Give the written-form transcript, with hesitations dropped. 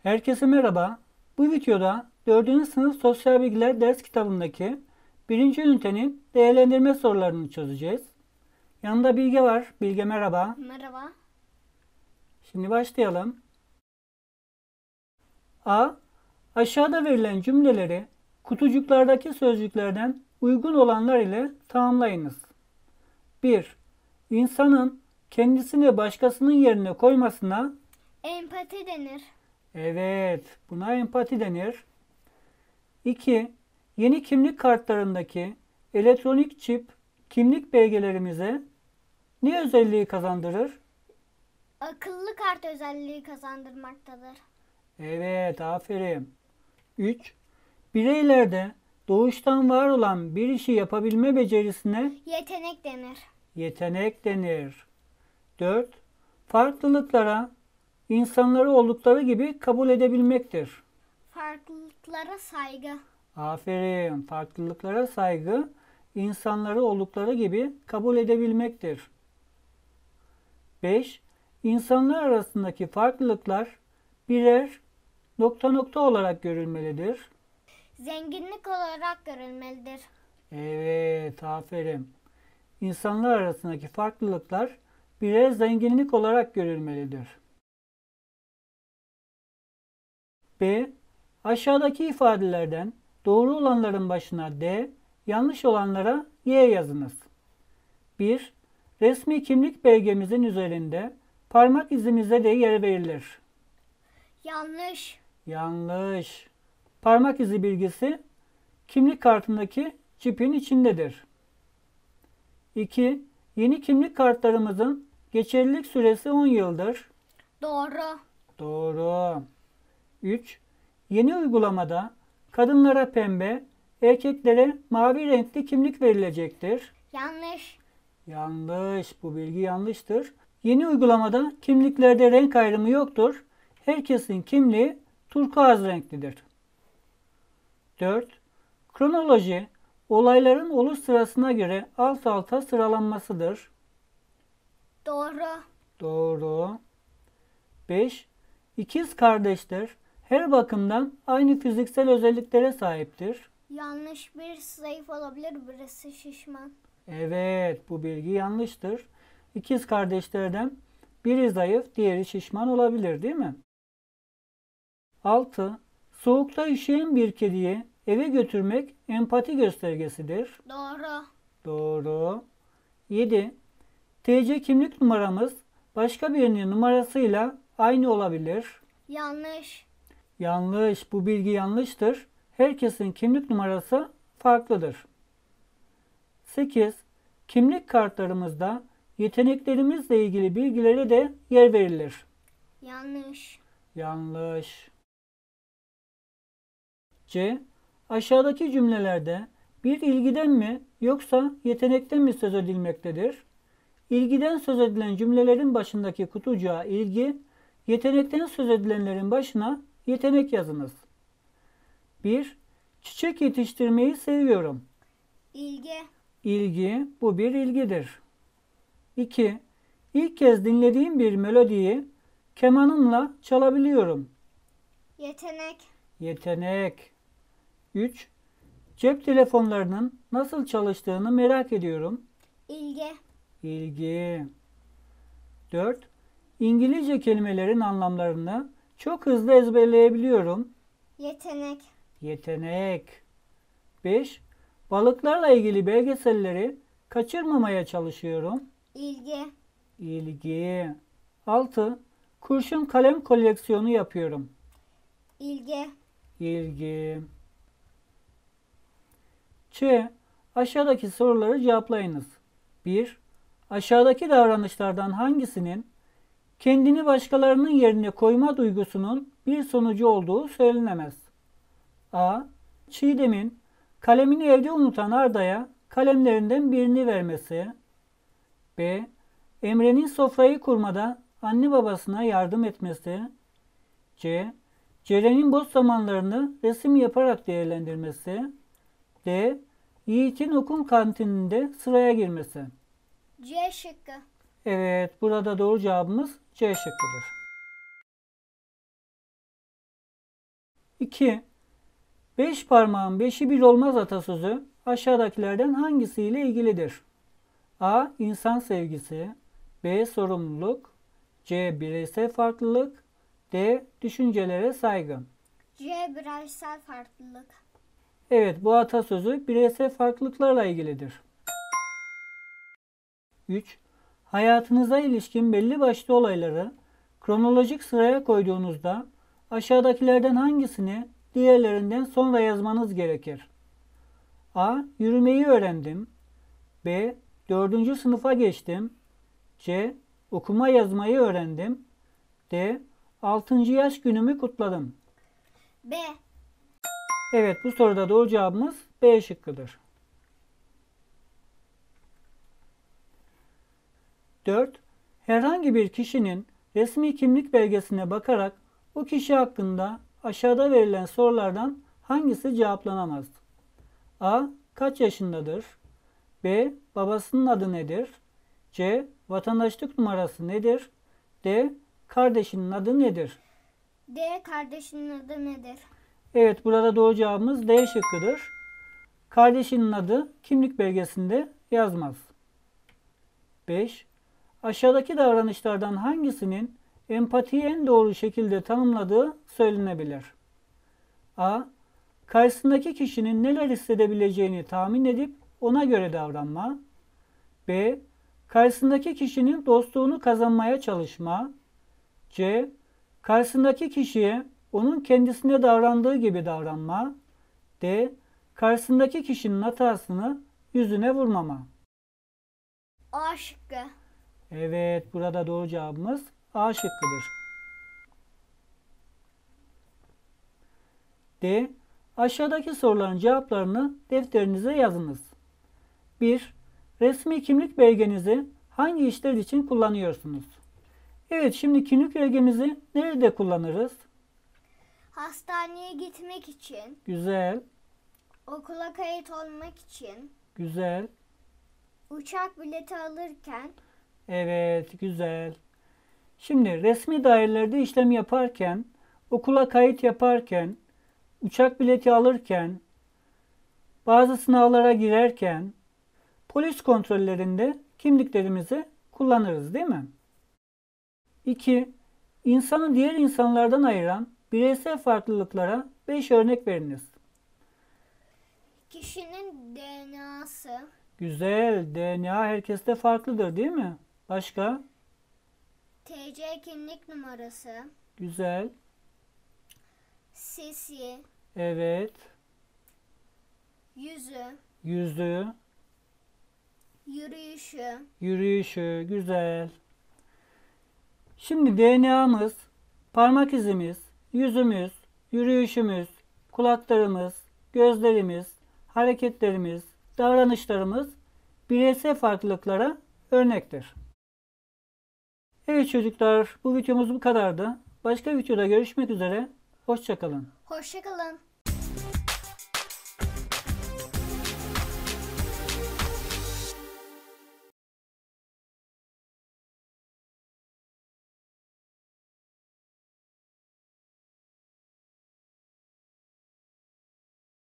Herkese merhaba. Bu videoda 4. sınıf sosyal bilgiler ders kitabındaki 1. ünitenin değerlendirme sorularını çözeceğiz. Yanında Bilge var. Bilge merhaba. Merhaba. Şimdi başlayalım. A. Aşağıda verilen cümleleri kutucuklardaki sözcüklerden uygun olanlar ile tamamlayınız. 1. İnsanın kendisini başkasının yerine koymasına Empati denir. evet, buna empati denir. 2. Yeni kimlik kartlarındaki elektronik çip kimlik belgelerimize ne özelliği kazandırır? Akıllı kart özelliği kazandırmaktadır. Evet, aferin. 3. Bireylerde doğuştan var olan bir işi yapabilme becerisine Yetenek denir. yetenek denir. 4. Farklılıklara insanları oldukları gibi kabul edebilmektir. Farklılıklara saygı. Aferin. Farklılıklara saygı, insanları oldukları gibi kabul edebilmektir. 5. İnsanlar arasındaki farklılıklar birer nokta nokta olarak görülmelidir. Zenginlik olarak görülmelidir. Evet, aferin. İnsanlar arasındaki farklılıklar birer zenginlik olarak görülmelidir. B. Aşağıdaki ifadelerden doğru olanların başına D, yanlış olanlara Y yazınız. 1. Resmi kimlik belgemizin üzerinde parmak izimize de yer verilir. Yanlış. Yanlış. Parmak izi bilgisi kimlik kartındaki çipin içindedir. 2. Yeni kimlik kartlarımızın geçerlilik süresi 10 yıldır. Doğru. Doğru. 3. Yeni uygulamada kadınlara pembe, erkeklere mavi renkli kimlik verilecektir. Yanlış. Yanlış. Bu bilgi yanlıştır. Yeni uygulamada kimliklerde renk ayrımı yoktur. Herkesin kimliği turkuaz renklidir. 4. Kronoloji, olayların oluş sırasına göre alt alta sıralanmasıdır. Doğru. Doğru. 5. İkiz kardeşler her bakımdan aynı fiziksel özelliklere sahiptir. Yanlış. Birisi zayıf olabilir, birisi şişman. Evet, bu bilgi yanlıştır. İkiz kardeşlerden biri zayıf, diğeri şişman olabilir, değil mi? 6. Soğukta üşüyen bir kediyi eve götürmek empati göstergesidir. Doğru. Doğru. 7. TC kimlik numaramız başka birinin numarasıyla aynı olabilir. Yanlış. Yanlış. Bu bilgi yanlıştır. Herkesin kimlik numarası farklıdır. 8. Kimlik kartlarımızda yeteneklerimizle ilgili bilgilere de yer verilir. Yanlış. Yanlış. C. Aşağıdaki cümlelerde bir ilgiden mi yoksa yetenekten mi söz edilmektedir? İlgiden söz edilen cümlelerin başındaki kutucuğa ilgi, yetenekten söz edilenlerin başına yetenek yazınız. 1. Çiçek yetiştirmeyi seviyorum. İlgi. İlgi, bu bir ilgidir. 2. İlk kez dinlediğim bir melodiyi kemanımla çalabiliyorum. Yetenek. Yetenek. 3. Cep telefonlarının nasıl çalıştığını merak ediyorum. İlgi. İlgi. 4. İngilizce kelimelerin anlamlarını çok hızlı ezberleyebiliyorum. Yetenek. Yetenek. 5. Balıklarla ilgili belgeselleri kaçırmamaya çalışıyorum. İlgi. İlgi. 6. Kurşun kalem koleksiyonu yapıyorum. İlgi. İlgi. Ç. Aşağıdaki soruları cevaplayınız. 1. Aşağıdaki davranışlardan hangisinin kendini başkalarının yerine koyma duygusunun bir sonucu olduğu söylenemez? A. Çiğdem'in kalemini evde unutan Arda'ya kalemlerinden birini vermesi. B. Emre'nin sofrayı kurmada anne babasına yardım etmesi. C. Ceren'in boş zamanlarını resim yaparak değerlendirmesi. D. Yiğit'in okul kantininde sıraya girmesi. C şıkkı. Evet, burada doğru cevabımız C şıkkıdır. 2. Beş parmağın beşi bir olmaz atasözü aşağıdakilerden hangisiyle ilgilidir? A. İnsan sevgisi, B. Sorumluluk, C. Bireysel farklılık, D. Düşüncelere saygı. C. Bireysel farklılık. Evet, bu atasözü bireysel farklılıklarla ilgilidir. 3. Hayatınıza ilişkin belli başlı olayları kronolojik sıraya koyduğunuzda aşağıdakilerden hangisini diğerlerinden sonra yazmanız gerekir? A. Yürümeyi öğrendim. B. 4. sınıfa geçtim. C. Okuma yazmayı öğrendim. D. 6. yaş günümü kutladım. B. Evet, bu soruda doğru cevabımız B şıkkıdır. 4. Herhangi bir kişinin resmi kimlik belgesine bakarak o kişi hakkında aşağıda verilen sorulardan hangisi cevaplanamaz? A. Kaç yaşındadır? B. Babasının adı nedir? C. Vatandaşlık numarası nedir? D. Kardeşinin adı nedir? D. Kardeşinin adı nedir? Evet, burada doğru cevabımız D şıkkıdır. Kardeşinin adı kimlik belgesinde yazmaz. 5. Aşağıdaki davranışlardan hangisinin empatiyi en doğru şekilde tanımladığı söylenebilir? A. Karşısındaki kişinin neler hissedebileceğini tahmin edip ona göre davranma. B. Karşısındaki kişinin dostluğunu kazanmaya çalışma. C. Karşısındaki kişiye onun kendisine davrandığı gibi davranma. D. Karşısındaki kişinin hatasını yüzüne vurmama. A şıkkı. Evet, burada doğru cevabımız A şıkkıdır. D. Aşağıdaki soruların cevaplarını defterinize yazınız. 1. Resmi kimlik belgenizi hangi işler için kullanıyorsunuz? Evet, şimdi kimlik belgemizi nerede kullanırız? Hastaneye gitmek için, Güzel, okula kayıt olmak için, güzel, uçak bileti alırken, evet, güzel. Şimdi resmi dairelerde işlem yaparken, okula kayıt yaparken, uçak bileti alırken, bazı sınavlara girerken, polis kontrollerinde kimliklerimizi kullanırız, değil mi? 2. İnsanı diğer insanlardan ayıran bireysel farklılıklara 5 örnek veriniz. kişinin DNA'sı, Güzel, DNA herkeste farklıdır, değil mi? Başka? TC kimlik numarası, Güzel, sesi, evet, yüzü, yüzü, yürüyüşü, yürüyüşü, güzel. Şimdi DNA'mız, parmak izimiz, yüzümüz, yürüyüşümüz, kulaklarımız, gözlerimiz, hareketlerimiz, davranışlarımız bireysel farklılıklara örnektir. Evet çocuklar, bu videomuz bu kadardı. Başka videoda görüşmek üzere. Hoşça kalın. Hoşça kalın.